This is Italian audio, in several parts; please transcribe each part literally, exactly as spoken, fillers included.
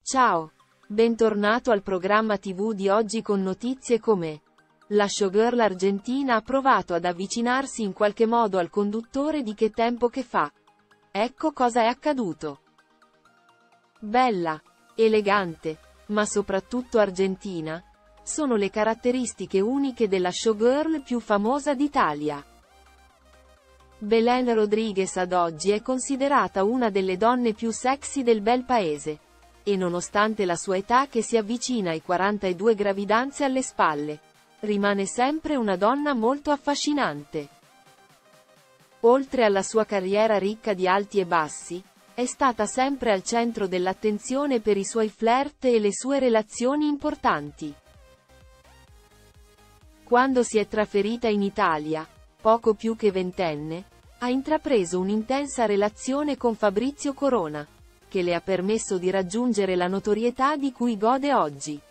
Ciao! Bentornato al programma tivù di oggi con notizie come: la showgirl argentina ha provato ad avvicinarsi in qualche modo al conduttore di Che tempo che fa. Ecco cosa è accaduto. Bella, elegante, ma soprattutto argentina, sono le caratteristiche uniche della showgirl più famosa d'Italia. Belén Rodríguez ad oggi è considerata una delle donne più sexy del bel paese. E nonostante la sua età che si avvicina ai quarantadue gravidanze alle spalle, rimane sempre una donna molto affascinante. Oltre alla sua carriera ricca di alti e bassi, è stata sempre al centro dell'attenzione per i suoi flirt e le sue relazioni importanti. Quando si è trasferita in Italia, poco più che ventenne, ha intrapreso un'intensa relazione con Fabrizio Corona, che le ha permesso di raggiungere la notorietà di cui gode oggi.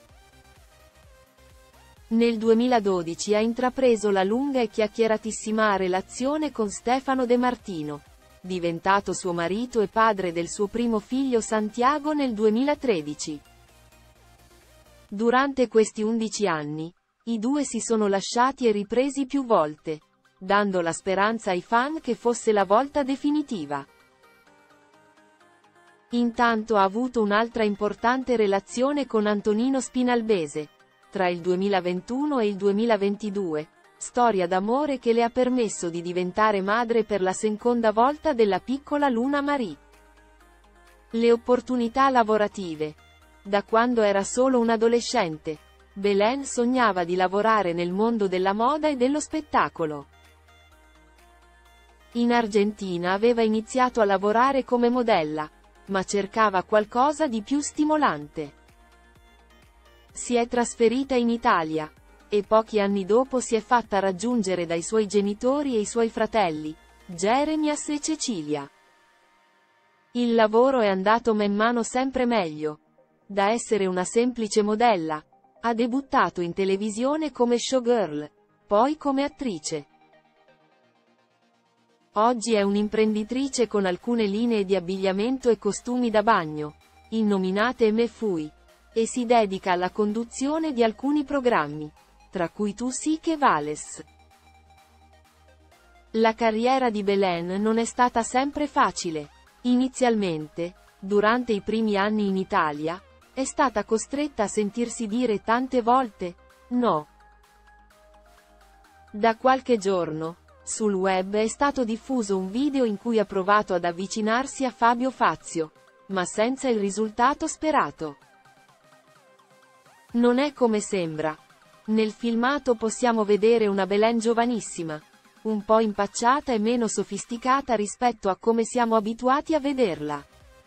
Nel duemiladodici ha intrapreso la lunga e chiacchieratissima relazione con Stefano De Martino, diventato suo marito e padre del suo primo figlio Santiago nel duemilatredici. Durante questi undici anni, i due si sono lasciati e ripresi più volte, dando la speranza ai fan che fosse la volta definitiva. Intanto ha avuto un'altra importante relazione con Antonino Spinalbese, tra il duemilaventuno e il duemilaventidue, storia d'amore che le ha permesso di diventare madre per la seconda volta della piccola Luna Marie. Le opportunità lavorative. Da quando era solo un adolescente, Belén sognava di lavorare nel mondo della moda e dello spettacolo. In Argentina aveva iniziato a lavorare come modella, ma cercava qualcosa di più stimolante. Si è trasferita in Italia, e pochi anni dopo si è fatta raggiungere dai suoi genitori e i suoi fratelli, Jeremias e Cecilia. Il lavoro è andato man mano sempre meglio. Da essere una semplice modella, ha debuttato in televisione come showgirl, poi come attrice. Oggi è un'imprenditrice con alcune linee di abbigliamento e costumi da bagno, innominate Me Fui, e si dedica alla conduzione di alcuni programmi, tra cui Tu sí que vales. La carriera di Belén non è stata sempre facile. Inizialmente, durante i primi anni in Italia, è stata costretta a sentirsi dire tante volte no. Da qualche giorno, sul web è stato diffuso un video in cui ha provato ad avvicinarsi a Fabio Fazio, ma senza il risultato sperato. Non è come sembra. Nel filmato possiamo vedere una Belén giovanissima, un po' impacciata e meno sofisticata rispetto a come siamo abituati a vederla.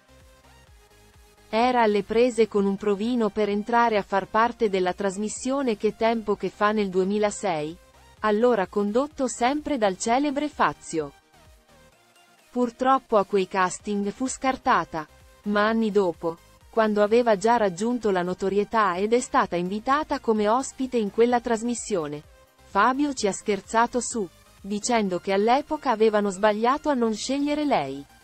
Era alle prese con un provino per entrare a far parte della trasmissione Che tempo che fa nel duemilasei, allora condotto sempre dal celebre Fazio. Purtroppo a quei casting fu scartata, ma anni dopo, quando aveva già raggiunto la notorietà ed è stata invitata come ospite in quella trasmissione, Fabio ci ha scherzato su, dicendo che all'epoca avevano sbagliato a non scegliere lei.